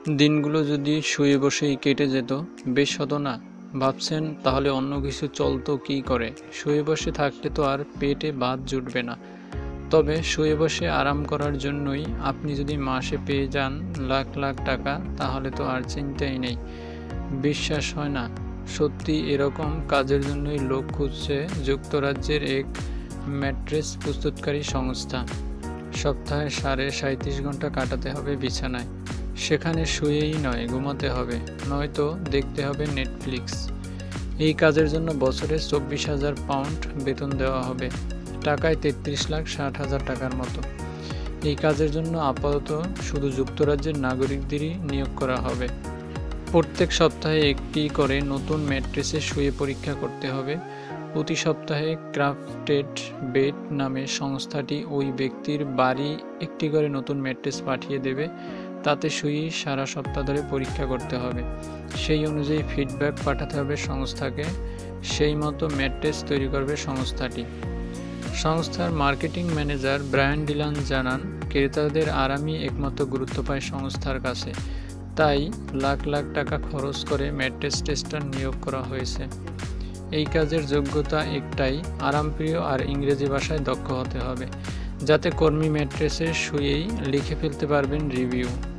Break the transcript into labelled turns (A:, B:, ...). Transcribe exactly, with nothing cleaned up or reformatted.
A: দিনগুলো যদি শুয়ে বসেই কেটে যেত, বেশ হতো না? ভাবছেন তাহলে অন্য কিছু চলতো কী করে? শুয়ে বসে থাকলে তো আর পেটে ভাত জুটবে না। তবে শুয়ে বসে আরাম করার জন্যই আপনি যদি মাসে পেয়ে যান লাখ লাখ টাকা, তাহলে তো আর চিন্তাই নেই। বিশ্বাস হয় না? সত্যি এরকম কাজের জন্যই লোক খুঁজছে যুক্তরাজ্যের এক ম্যাট্রেস প্রস্তুতকারী সংস্থা। সপ্তাহে সাড়ে সাঁইত্রিশ ঘন্টা কাটাতে হবে বিছানায়। সেখানে শুয়েই নয়, ঘুমাতে হবে, নয়তো দেখতে হবে নেটফ্লিক্স। এই কাজের জন্য বছরে চব্বিশ হাজার পাউন্ড বেতন দেওয়া হবে, টাকায় তেত্রিশ লাখ ষাট হাজার টাকার মতো। এই কাজের জন্য আপাতত শুধু যুক্তরাজ্যের নাগরিকদেরই নিয়োগ করা হবে। প্রত্যেক সপ্তাহে একটি করে নতুন ম্যাট্রেসে শুয়ে পরীক্ষা করতে হবে। প্রতি সপ্তাহে ক্রাফটেড বেড নামে সংস্থাটি ওই ব্যক্তির বাড়ি একটি করে নতুন ম্যাট্রেস পাঠিয়ে দেবে। তাতে শুয়েই সারা সপ্তাহ ধরে পরীক্ষা করতে হবে। সেই অনুযায়ী ফিডব্যাক পাঠাতে হবে সংস্থাকে। সেই মতো ম্যাট্রেস তৈরি করবে সংস্থাটি। সংস্থার মার্কেটিং ম্যানেজার ব্রায়ান ডিলান জানান, ক্রেতাদের আরামই একমাত্র গুরুত্ব পায় সংস্থার কাছে। তাই লাখ লাখ টাকা খরচ করে ম্যাট্রেস টেস্টার নিয়োগ করা হয়েছে। এই কাজের যোগ্যতা একটাই, আরামপ্রিয় আর ইংরেজি ভাষায় দক্ষ হতে হবে, যাতে কর্মী ম্যাট্রেসে শুয়েই লিখে ফেলতে পারবেন রিভিউ।